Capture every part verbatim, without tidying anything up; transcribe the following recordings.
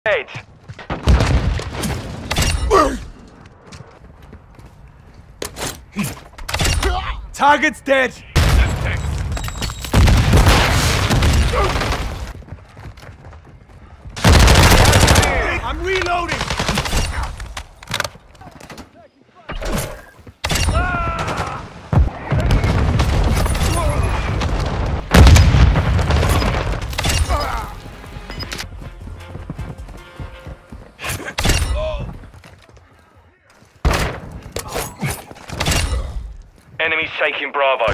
Head. Target's dead! I'm reloading! Enemies taking Bravo.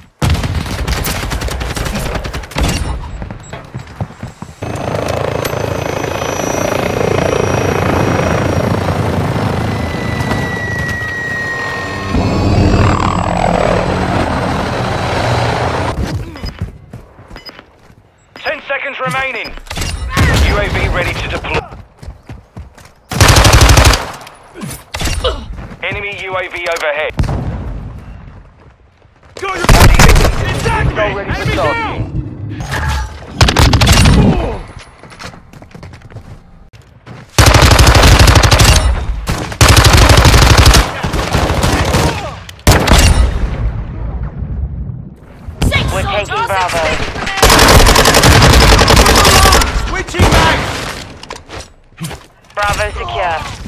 Ten seconds remaining. U A V ready to deploy. Enemy U A V overhead. Go, you're Attack me! Ready for start. We're taking Bravo. switching back! Bravo secure.